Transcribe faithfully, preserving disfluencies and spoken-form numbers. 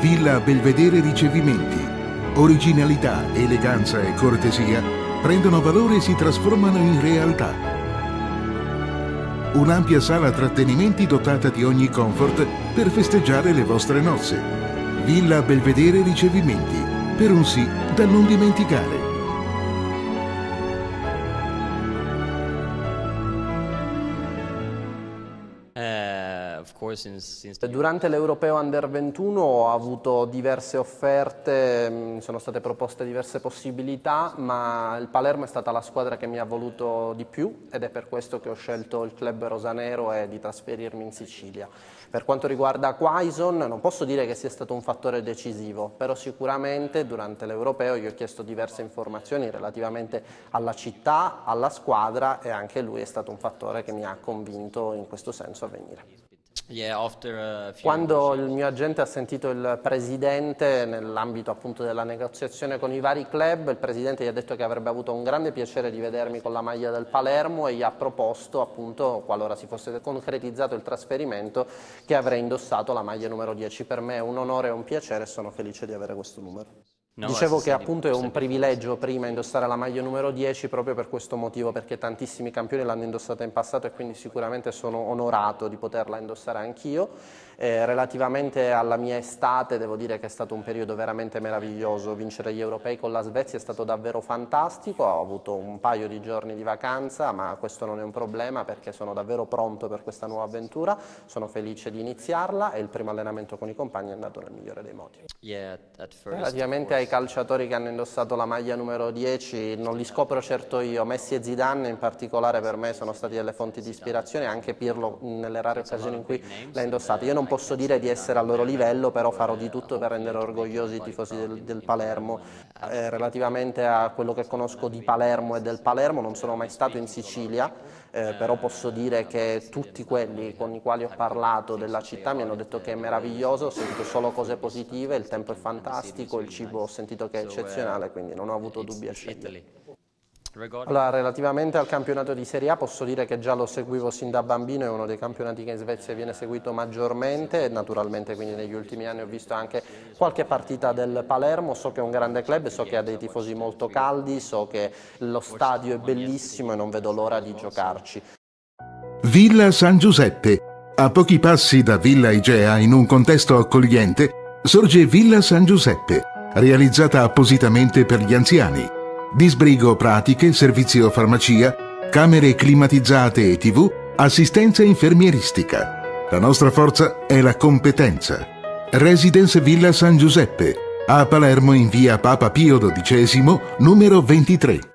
Villa Belvedere Ricevimenti. Originalità, eleganza e cortesia prendono valore e si trasformano in realtà. Un'ampia sala trattenimenti dotata di ogni comfort per festeggiare le vostre nozze. Villa Belvedere Ricevimenti. Per un sì da non dimenticare. Durante l'Europeo Under ventuno ho avuto diverse offerte, sono state proposte diverse possibilità, ma il Palermo è stata la squadra che mi ha voluto di più ed è per questo che ho scelto il club rosanero e di trasferirmi in Sicilia. Per quanto riguarda Quaison, non posso dire che sia stato un fattore decisivo, però sicuramente durante l'Europeo gli ho chiesto diverse informazioni relativamente alla città, alla squadra, e anche lui è stato un fattore che mi ha convinto in questo senso a venire. Quando il mio agente ha sentito il presidente nell'ambito appunto della negoziazione con i vari club, il presidente gli ha detto che avrebbe avuto un grande piacere di vedermi con la maglia del Palermo e gli ha proposto appunto, qualora si fosse concretizzato il trasferimento, che avrei indossato la maglia numero dieci. Per me è un onore e un piacere e sono felice di avere questo numero. No, Dicevo che appunto è un privilegio prima indossare la maglia numero dieci proprio per questo motivo, perché tantissimi campioni l'hanno indossata in passato e quindi sicuramente sono onorato di poterla indossare anch'io. Eh, relativamente alla mia estate devo dire che è stato un periodo veramente meraviglioso, vincere gli europei con la Svezia è stato davvero fantastico, ho avuto un paio di giorni di vacanza ma questo non è un problema perché sono davvero pronto per questa nuova avventura, sono felice di iniziarla e il primo allenamento con i compagni è andato nel migliore dei modi. Yeah, relativamente ai calciatori che hanno indossato la maglia numero dieci non li scopro certo io, Messi e Zidane in particolare per me sono stati delle fonti di ispirazione, anche Pirlo nelle rare occasioni in cui l'ha indossata. Io non posso dire di essere al loro livello, però farò di tutto per rendere orgogliosi i tifosi del, del Palermo. Eh, relativamente a quello che conosco di Palermo e del Palermo, non sono mai stato in Sicilia, eh, però posso dire che tutti quelli con i quali ho parlato della città mi hanno detto che è meraviglioso, ho sentito solo cose positive, il tempo è fantastico, il cibo ho sentito che è eccezionale, quindi non ho avuto dubbi a scegliere. Allora, relativamente al campionato di Serie A posso dire che già lo seguivo sin da bambino, è uno dei campionati che in Svezia viene seguito maggiormente e naturalmente quindi negli ultimi anni ho visto anche qualche partita del Palermo, so che è un grande club, so che ha dei tifosi molto caldi, so che lo stadio è bellissimo e non vedo l'ora di giocarci. Villa San Giuseppe. A pochi passi da Villa Igea, in un contesto accogliente, sorge Villa San Giuseppe, realizzata appositamente per gli anziani. Disbrigo pratiche, servizio farmacia, camere climatizzate e tivù, assistenza infermieristica. La nostra forza è la competenza. Residence Villa San Giuseppe, a Palermo in via Papa Pio dodicesimo, numero ventitré.